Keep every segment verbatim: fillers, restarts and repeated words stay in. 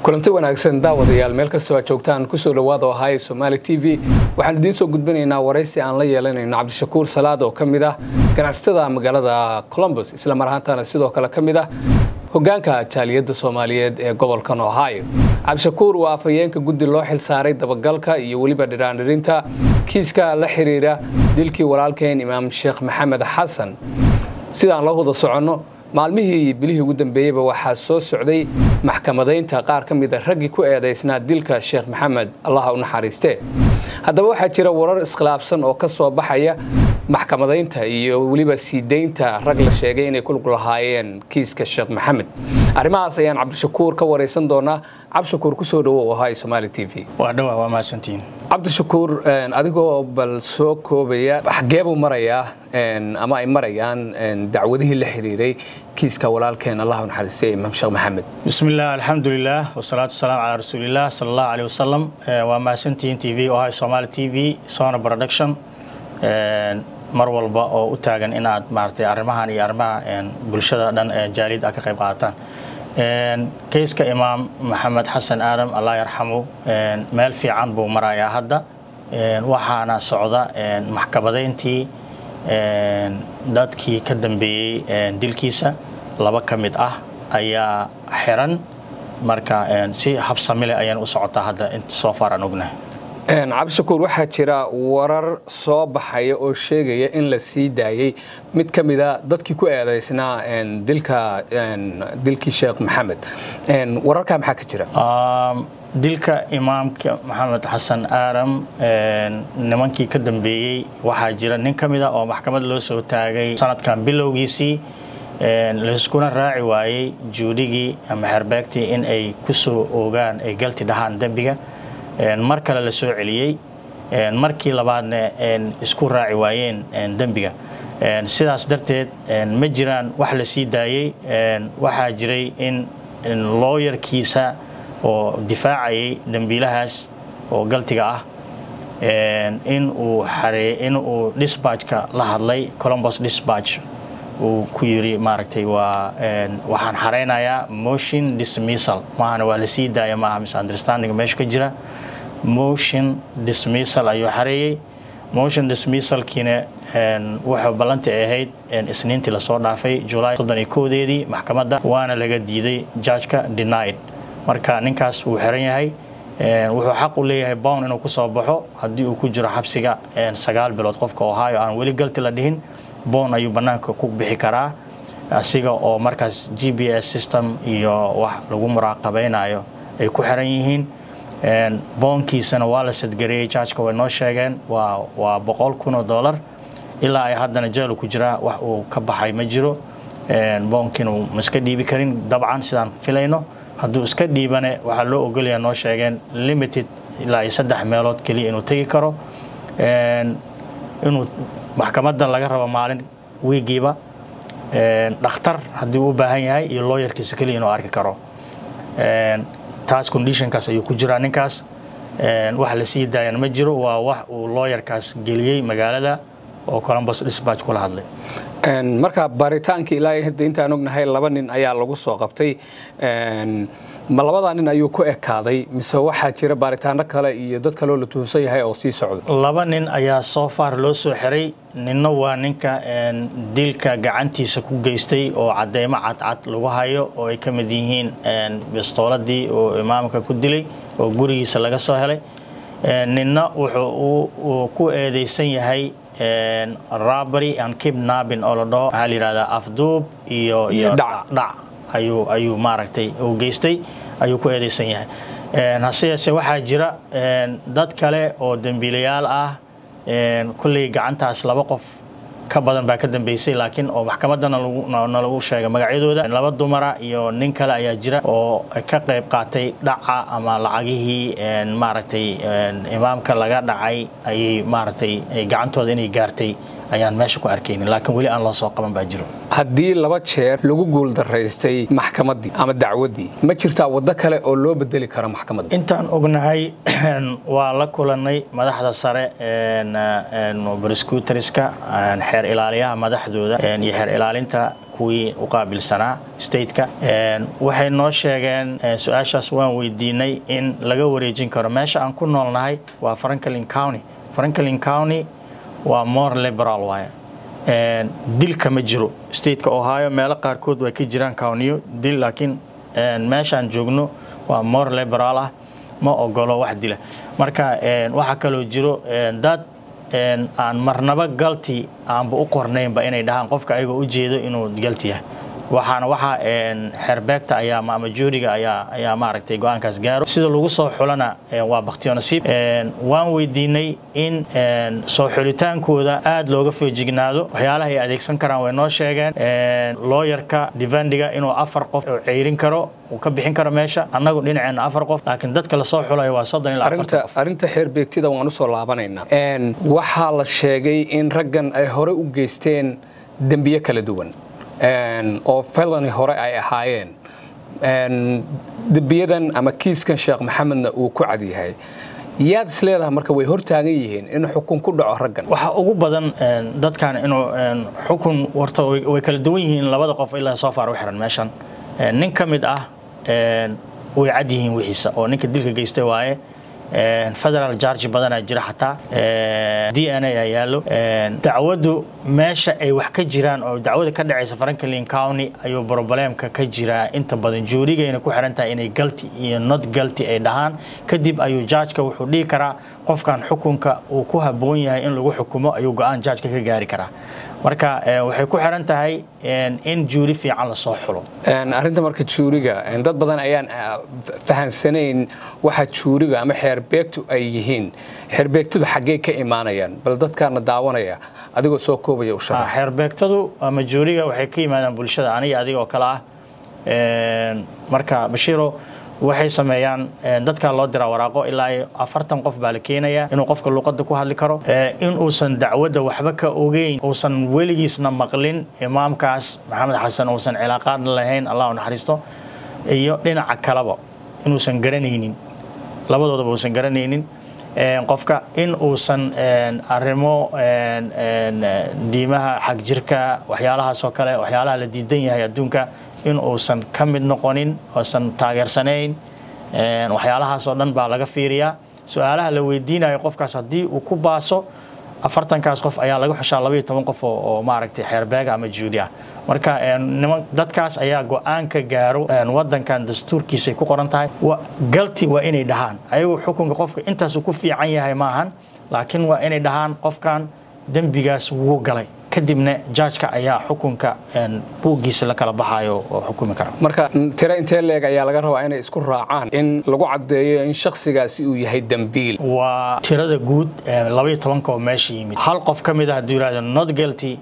kulanti wanaagsan daawadayaal meel kasta oo joogtaan ku soo dhawaada oo hay Somali T V waxaan idin soo gudbinaynaa waraysi aan la yeelanayno Cabdishakuur Salaad oo kamid ah ganacsatada magaalada Columbus isla mar ahaantaana sidoo kale kamid ah hoggaanka jaaliyadda Soomaaliyeed ee gobolka Ohio. Cabdishakuur waa afayeenka guddi loo xil saaray dabagalka iyo waliba dhiraandhirinta kiiska la xiriira dilkii walaalkeen Imaam Sheekh Maxamed Xasan. sidaan loo wada socono maalmihii bilihii ugu dambeeyayba waxaa soo socday maxkamadaynta qaar ka mid ah raggii ku eedeysnaa dilka Sheekh Maxamed Allah u naxariiste. haddaba waxaa jira warar iskhilaafsan oo ka soo baxaya maxkamadaynta iyo waliba siideynta rag la sheegay inay ku lug lahaayeen kiiska Sheekh Maxamed. arrimahaas ayaan Cabdishakuur ka wareysan doonaa. Cabdishakuur ku soo dhawow oo hay Somali T V. waa dhawa waa maasantiin. Cabdishakuur adigoo bal soo koobaya xageebu maraya ama ay marayaan dacwadihii la xiriiray kiiska walaalkeen Allah u naxariistay Imaam Sheekh Maxamed. bismillaah alxamdulillaah wasalaatu wasalaamu calaa rasuulillaah sallallahu alayhi wasallam. waa maasantiin T V oo hay Somali T V Sona Production mar walba oo u taagan inaad maartay arrimahan iyo arrimaha bulshada dhan ee jaaliyadda ka qayb qaataan. كيسك إمام محمد حسن آدم الله يرحمه مال في عن بو مرايا هدا وحنا صعدة محكمتي دادكي كدم بي ديل كيسة لبا كمد أه أيا حرن مركا سي حبس ملي أيان وصعدة هدا انت صوفار نقنه. Cabdishakuur waxaa jira warar soo baxay oo sheegaya in la sii daayay mid kamid ah dadkii ku eedeysnaa dilka dilkii Sheekh Maxamed. wararka maxaa ka jira? dilka Imaamka Maxamed Xasan Aaram nimankii ka dambeeyay waxaa jira nin kamid ah oo maxkamad loo soo taagay sanadkan bilowgiisii la iskuna raaci waayay juudigii ama xerbeegtii in ay ku soo oogaan ay galti dhahaan dambiga mar kale la soo celiyay markii labaadna isku raaci waayeen dambiga. sidaas darteed ma jiraan wax la sii daayay. waxaa jiray in lawyerkiisa oo difaacayay dambiilahaas oo galtiga ah in uu xaree in uu dispatchka la hadlay Columbus dispatch uu ku yiri maaragtay waa waxaan xareynayaa motion dismissal maana waa la sii daayay maaha misunderstanding meesha ka jira. motion dismissal ayuu xareeyay. motion dismissal kiina wuxuu ballanti ahayd isniintii la soo dhaafay July soddon iyo kow-deedii maxkamadda waana laga diiday judge-ka denied. marka ninkaas uu xiran yahay wuxuu xaq u leeyahay bond inuu ku soo baxo haddii uu ku jiro xabsiga sagaal bilood qofka Ohio aan weli galti la dhihin bond ayuu banaanka ku bixi karaa asiga oo markaas G P S system iyo wax lagu muraaqabeynayo ay ku xiran yihiin. boonkiisana waa la sadgareeyay judge-ka way noo sheegeen waa waa boqol kun oo dollar ilaa ay haddana jeel ku jira wax uu ka baxay ma jiro. boonkiina ma iska dhiibi karin dabcan sidaan filayno hadduu iska dhiibane waxaa loo ogolyahay noo sheegeen limited ilaa ay saddex meelood keliya inuu tegi karo inuu maxkamadda laga rabo maalin wiigiiba dhakhtar haddii uu u baahan yahay iyo lawyerkiisa keliya inuu arki karo. taas conditionkaas ayuu ku jiraa ninkaas wax la sii daayana ma jiro waa wax uu lawyerkaas geliyay magaalada oo Columbus dispatch kula hadlay. marka baaritaanka ilaa hadda intaan ognahay laba nin ayaa lagu soo qabtay. ma labada nin ayuu ku ekaaday mise waxaa jira baaritaano kale iyo dad kale oo la tuhunsan yahay oo sii socda? laba nin ayaa soo far loo soo xiray. ninna waa ninka dilka gacantiisa ku geystay oo cadeymo cadcad lagu hayo oo ay ka mid yihiin bistooladii oo imaamka ku dilay oo gurigiisa laga soo helay. ninna wuxuu uu ku eedeysan yahay robbery and kidnapping oo la dhaho waxaa la yidhahdaa afduub iyo iyo dhac ayuu ayuu maaragtay uu geystay ayuu ku eedeysan yahay. hase yeeshee waxaa jira dad kale oo dambiilayaal ah kulley gacantaas laba qof ka badan baa ka dambeysay laakiin oo maxkamaddana lagu sheegay magacyadooda laba dumara iyo nin kale ayaa jira oo ka qayb qaatay dhaca ama lacagihii maaragtay imaamka laga dhacay ayay maaragtay gacantooda inay gaartay ayaan meesha ku arkaynin laakiin weli aan loo soo qaban baa jiro. haddii laba jeer lagu guul daraystay maxkamaddii ama dacwaddii ma jirtaa waddo kale oo loo bedeli karo maxkamadda? intaan ognahay waa la kulanay madaxda sare prosecutorska xeer ilaaliyaha madaxdooda iyo xeer ilaalinta kuwii u qaabilsanaa stateka waxay noo sheegeen su-aashaas waan weydiinay in laga wareejin karo meesha aan ku noolnahay waa Franklin County Franklin County waa more liberal waaye dil kama jiro stateka Ohio meelo qaarkood way ka jiraan county dil laakiin meeshaan joogno waa more liberal ah ma ogolo wax dila marka waxa kale oo jiro dad aan marnaba galti aan u qornaynba inay dhahaan qofka ayaga u jeedo inuu galti yahay waxaana waxa xerbeegta ayaa ama juuriga ayaa ayaa maaragtay go'aankaas gaaro sida lagu soo xulana waa baqtiyo nasiib waan weydiinay in soo xulitaankooda aad looga feejignaado waxyaalaha ay adeegsan karaan way noo sheegeen lawyerka defendiga inuu afar qof oo ceyrin karo uu ka bixin karo meesha annagu dhinaceena afar qof laakiin dadka la soo xulay waa soddon ilaa afartan qof arinta xerbeegtida waan u soo laabanaynaa waxa la sheegay in raggan ay hore u geysteen dambiye kala duwan oo felony hore ay ahaayeen dambiyadan ama kiiskan Sheekh Maxamedna uu ku cad yahay yaad isleedahay marka way hor taagan yihiin in xukun ku dhaco raggan waxa ugu badan dadkan inuu xukun warta way kala duwan yihiin labada qof ilaa soo faar u xiran meeshan nin kamid ah way cad yihiin wixiisa oo ninka dilka geystay waaye federal charge badana jira xataa D N A ayaalo dacwadu meesha ay wax ka jiraan oo dacwada ka dhacaysa Franklin County ayuu problemka ka jira inta badan juurigeena ku xiran tahay inay guilty iyo not guilty ay dhahaan kadib ayuu judge-ka wuxuu dhigi karaa qofkan xukunka uu ku haboon yahay in lagu xukumo ayuu go'aan judge-ka ka gaari karaa marka waxay ku xiran tahay in juuri fiican la soo xulo arinta marka juuriga dad badan ayaan fahansanayn waxa juuriga ama xerbeegtu ay yihiin xerbeegtadu xagee ka imaanayaan bal dadkaana daawanaya adigoo soo koobaya u sharax xerbeegtadu ama juuriga waxay ka yimaadaan bulshada aniga adigoo kala ah marka Bashiro waxay sameeyaan dadka loo dira waraaqo ilaa afartan qof baa la keenaya inuu qofka luqadda ku hadli karo in uusan dacwada waxba ka ogeyn uusan weligiisna maqlin imaamkaas Maxamed Xasan uusan cilaaqad lahayn Allah u naxariisto iyo dhinaca kalaba inuusan garanaynin labadoodaba uusan garanaynin qofka in uusan arrimo diimaha xaq jirka waxyaalahaas oo kale waxyaalaha la diidan yahay adduunka in uusan ka mid noqonin oosan taageersanayn waxyaalahaas oo dhan baa laga fiiriyaa su'aalaha la weydiinayo qofkaas hadii uu ku baaso afartan kaas qof ayaa laga xushaa laba iyo toban qof oo maaragtay xerbeeg ama juuri ah marka dadkaas ayaa go'aan ka gaaro wadankan dastuurkiisa ku qoran tahay guilty waa inay dhahaan ayagu xukunka qofka intaas ku fiican yahay maahan laakiin waa inay dhahaan qofkan dambigaas wuu galay kadibna judge-ka ayaa xukunka buugiisa la kala baxayo oo xukumi kara marka tira intee leeg ayaa laga rabaa inay isku raacaan in lagu cadeeyo in shakhsigaasi uu yahay dambiil waa tirada guud laba iyo toban oo meesha yimid hal qof kamid ah duulaada not guilty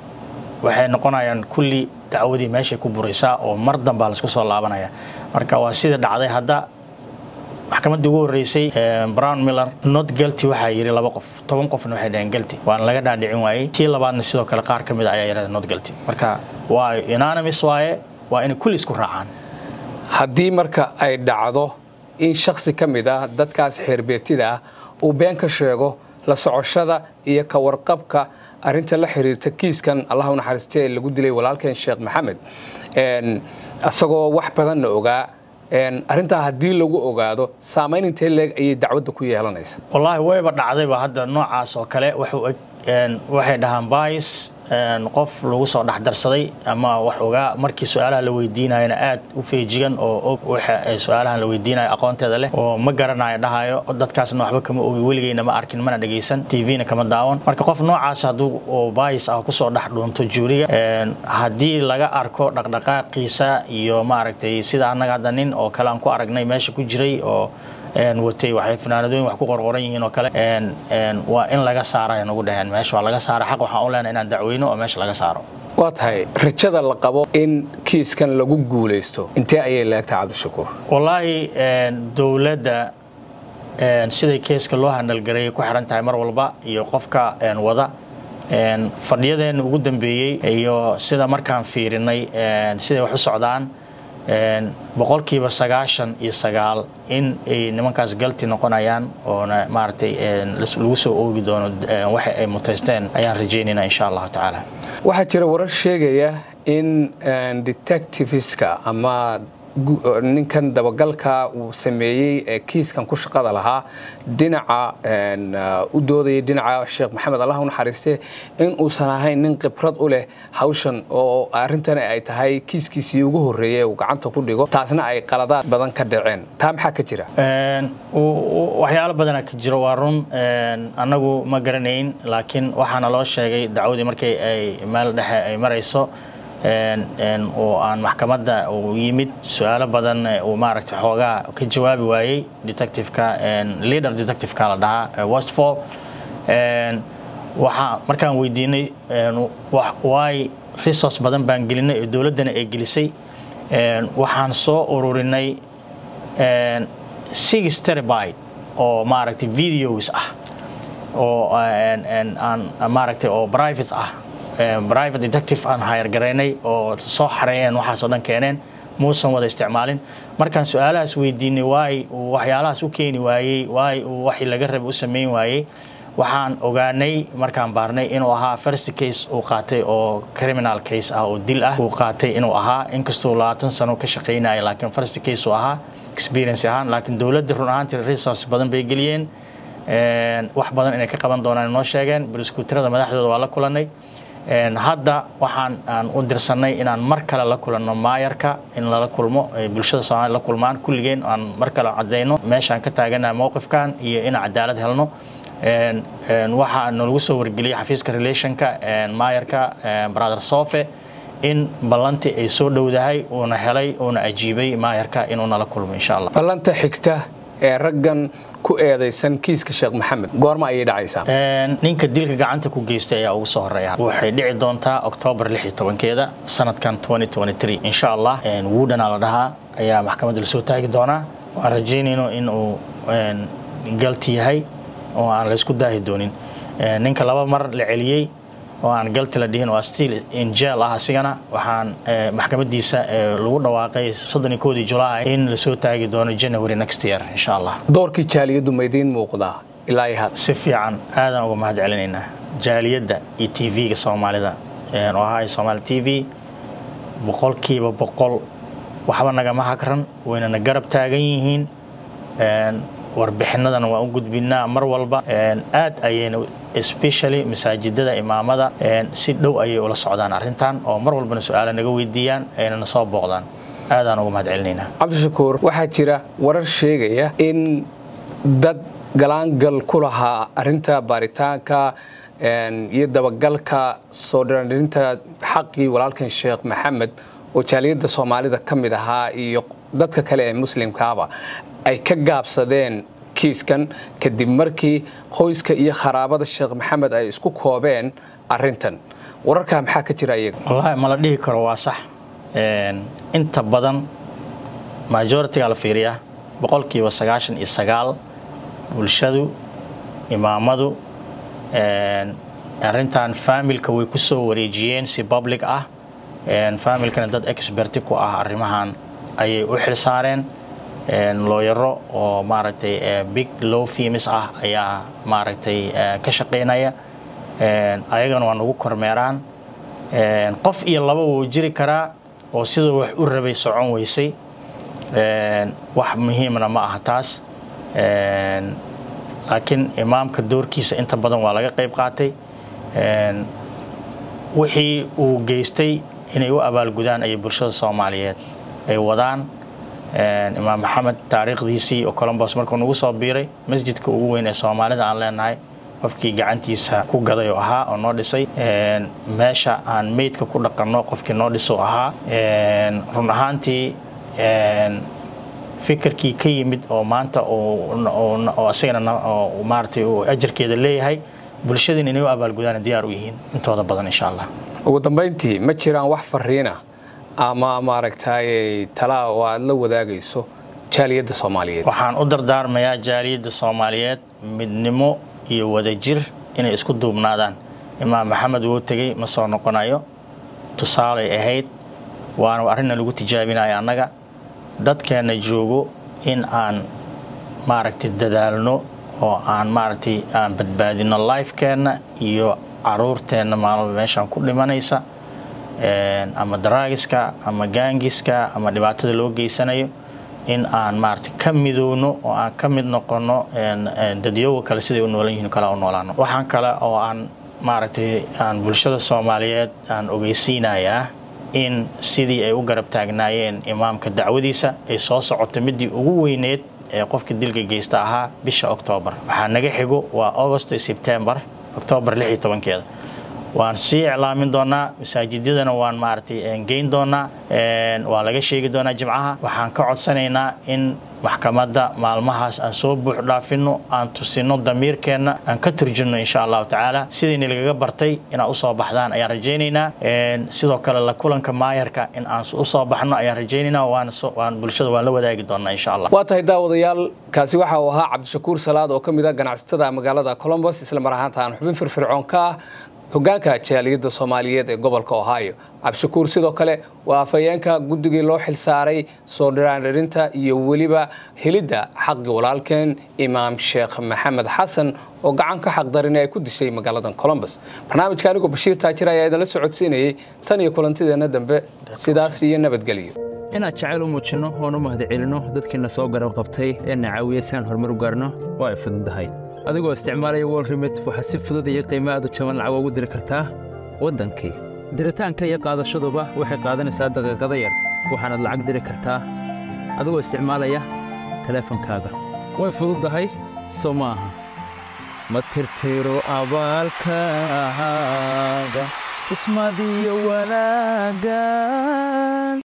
waxay noqonayaan kulli dacwadii meesha ku buraysa oo mar dambe la isku soo laabanaya marka waa sida dhacday hadda maxkamadda ugu horeysay Brown Miller not guilty waxa yiri laba qof toban qofna waxay dhaheen guilty waan laga dhaadhicin waayay tii labaadna sidoo kale qaar kamid ayaa yiraahday not guilty marka waa unanimous waaye waa in kulli isku raacaan haddii marka ay dhacdo in shakhsi kamid ah dadkaas xerbeegtida uu been ka sheego la socoshada iyo ka warqabka arinta la xiriirta kiiskan Allah u naxariistay lagu dilay walaalkeen Sheekh Maxamed een asagoo wax badan ogaa arinta hadii lagu ogaado saameyn intee leeg ay dacwada ku yeelanaysa wallahi wayba dhacdayba hadda noocaas oo kale wuxuu waxay dhahaan bias qof lagu soo dhaxdarsaday ama wax ogaa markii su'aalaha la weydiinayna aad u feejigan oo waxa ay su'aalaha la weydiinayo aqoonteeda leh oo ma garanayo dhahayo dadkaasna waxba kama ogi weligeena ma arkin mana dhageysan T V-na kama daawan marka qof noocaas haduu oo bias ah ku soo dhax dhuunto juuriga hadii laga arko dhaqdhaqaaqiisa iyo maaragtay sida anaga danin oo kale aan ku aragnay meesha ku jiray oo een watay waxay fanaanadooyin wax ku qorqoran yihiin oo kale een een waa in laga saaray nagu dhahan meesha waa laga saaray xaq waxa uu leenahay inaan dacweyno oo meesha laga saaro waa tahay rajada la qabo in kiiskan lagu guuleysto intee ayay leegtahay Cabdishakuur wallahi een dawladda een sida kiiska loo handal gareeyay ku xiran tahay mar walba iyo qofka een wada een fadhiyadeen ugu dambeeyay iyo sida markaan fiirinay een sida wax u socdaan boqolkiiba sagaashan iyo sagaal in ay nimankaas galti noqonayaan oona maaragtay lagu soo oogi doono waxa ay mutaysteen ayaan rajaynaynaa insha allahu tacaala. waxaa jira warar sheegaya in detectiveska ama ninkan dabagalka uu sameeyey ee kiiskan ku shaqada lahaa dhinaca u doodayay dhinaca Sheekh Maxamed Allah u naxariiste in uusan ahayn nin khibrad u leh hawshan oo arrintan ay tahay kiiskiisii ugu horeeyay uu gacanta ku dhigo taasna ay qaladaad badan ka dhaceen taa maxaa ka jira waxyaalo badan ka jira waa run anagu ma garanayn laakiin waxaana loo sheegay dacwadii markay ay meel dhexe ay marayso oo aan maxkamadda uu yimid su'aalo badan oo maaragtay xoogaa ka jawaabi waayay detective-ka leader detective-ka la dhahaa Westfall waxa markaan weydiinay why resource badan baan gelinay oo dawladana ay gelisay waxaan soo ururinay six terabyte oo maaragtay videos ah oo aan maaragtay oo private ah private detective aan hire gareynay oo soo xareeyeen waxa soo dhan keeneen muusan wada isticmaalin markaan su'aalahaas weydiinay waay waxyaalahaas u keeni waayay waay wixii laga rabay u sameyn waayay waxaan ogaanay markaan baarnay inuu ahaa first case uu qaatay oo criminal case ah oo dil ah uu qaatay inuu ahaa inkastoo labaatan sano ka shaqeynay laakiin first case uu ahaa experience ahaan laakiin dawladda run ahaantii resource badan bay geliyeen wax badan inay ka qaban doonaan noo sheegeen bariiskuutirada madaxdooda waa la kulanay hadda waxaan aan u dirsanay inaan mar kale la kulanno maayarka in la kulmo bulshada Soomaaliyeed la kulmaan kulligeen aan mar kale cadeyno meeshaan ka taaganahay mowqifkan iyo in cadaalad helno waxa nagu soo wargeliyay xafiiska relationka maayarka brother Sofe in ballanti ay soo dhowdahay oo na helay oo na ajiibay maayarka inuu nala kulmo insha Allah. ballanta xigta ee raggan ku eedeysan kiiska Sheekh Maxamed goorma ay dhacaysaa ninka dilka gacanta ku geystay ayaa ugu soo horeeya waxay dhici doontaa October lix iyo toban-keeda sanadkan twenty twenty-three insha Allah wuudana la dhahaa ayaa maxkamadda la soo taagi doona waan rajaynayno in uu galti yahay oo aan la isku daahi doonin ninka laba mar la celiyay oo aan galti la dhihin waa still in jail ah asigana waxaan maxkamadiisa lagu dhawaaqay soddon iyo kow July in la soo taagi doono January next year insha Allah. doorkii jaaliyadu meedin muuqda ilaa ay had si fiican aadan uga mahad celinayna jaaliyada iyo T V-ga Soomaalida oo ahay Somali T V boqolkiiba boqol waxba naga ma hakran wayna garab taagan yihiin warbixinadana waa u gudbinaa mar walba aad ayayna especially masaajidada imaamada si dhow ayay ula socdaan arrintan oo mar walba su'aalo naga weydiiyaan ayna soo booqdaan aadaan ugu mahad celinayna. Cabdishakuur waxaa jira warar sheegaya in dad galaangal ku lahaa arrinta baaritaanka iyo dabagalka soo dharinta xaqii walaalkan Sheekh Maxamed oo jaaliyada Soomaalida kamid ahaa iyo dadka kale ee muslimkaaba ay ka gaabsadeen kiiskan kadib markii qoyska iyo kharaabada Sheekh Maxamed ay isku koobeen arrintan wararka maxaa ka jira iyaga wallahi ma la dhihi karo waa sax een inta badan majority la fiiriya boqolkiiba sagaashan iyo sagaal bulshadu imaamadu een arrintan familka way ku soo wareejiyeen si public ah een familkana dad expert ku ah arrimahan ayay u xil saareen looyaro oo maaragtay big law firms ah ayaa maaragtay ka shaqeynaya ayagana waa nagu kormeeraan qof iyo laba wuu jiri karaa oo sida wax u rabay socon weysay wax muhiimna ma aha taas laakiin imaamka doorkiisa inta badan waa laga qayb qaatay wixii uu geystay inay u abaalgudaan ay bulshada Soomaaliyeed ay wadaan imaam Maxamed taariikhdiisii oo Columbus markuu nagu soo biiray masjidka ugu weyn ee Soomaalida aan leenahay qofkii gacantiisa ku gaday oo ahaa oo noo dhisay meesha aan meydka ku dhaqanno qofkii noo dhiso ahaa run ahaantii fikirkii ka yimid oo maanta oo asagana oo maartay oo ajarkeeda leeyahay bulshadina inay u abaalgudaan diyaar u yihiin intooda badan insha Allah. ugu dambeyntii ma jiraan wax fariina ama maaragtay tala oo aad la wadaagayso jaaliyada Soomaaliyeed waxaan u dardaarmayaa jaaliyada Soomaaliyeed midnimo iyo wadajir inay isku duubnaadaan imaam Maxamed wuu tagay ma soo noqonayo tusaale ahayd waana arrinna lagu tijaabinayo annaga dadkeena joogo in aan maaragtay dadaalno oo aan maaragtay aan badbaadino lifekeena iyo caruurteena maalmo meeshaan ku dhimanaysa ama daraagiska ama gaangiska ama dhibaatada loo geysanayo in aan maaragtay ka midowno oo aan ka mid noqono dadyoga kale siday u noolan yihiin kala u noolaano waxaan kale oo aan maaragtay aan bulshada Soomaaliyeed aan ogeysiinayaa in sidii ay u garab taagnaayeen imaamka dacwadiisa ay soo socoto midii ugu weyneed ee qofka dilka geysta ahaa bisha October waxa naga xigo waa August iyo September October lix iyo toban-keeda waan sii iclaamin doonaa masaajidadana waan maartay geyn doonaa waa laga sheegi doonaa jimcaha waxaan ka codsanaynaa in maxkamadda maalmahaas aan soo buux dhaafino aan tusino damiirkeena aan ka turjino insha Allah taala sidii laga bartay in aan u soo baxdaan ayaan rajaynaynaa sidoo kale la kulanka maayarka in aan u soo baxno ayaan rajaynaynaa waan waan bulshada waan la wadaagi doonaa insha Allah waa tahay daawadayaal kaasi waxa uu ahaa Cabdishakuur Salaad oo kamid ah ganacsatada magaalada Columbus isla mar ahaantaan xubin firfircoon ka hoggaanka jaaliyadda Soomaaliyeed ee gobolka Ohio Cabdishakuur sidoo kale waa afayeenka guddiga loo xil saaray soo dhiraandhirinta iyo waliba helida xaq walaalkeen Imaam Sheekh Maxamed Xasan oo gacan ka xaq darin ay ku dishay magaalada Columbus barnaamijka anigu Bashiir Taajir ayaa idin la socodsiinayay tan iyo kulantideena dambe sidaas iyo nabadgelyo inaad jacayl u muujino oo u mahadcelino dadkina soo garab qabtay ee nacaawiyaysan horumar u gaarno waa ay fududahay adigoo isticmaalaya World Remit waxa si fudud iyo qiimo aad u jaban lacag ugu diri kartaa wadankii diritaanka iyo qaadashaduba waxay qaadanaysaa daqiiqado yar waxaana lacag diri kartaa adigoo isticmaalaya taleefankaaga way fududahay Soomaha ma tirtiro abaalkaaga ismaadiyo wanaaga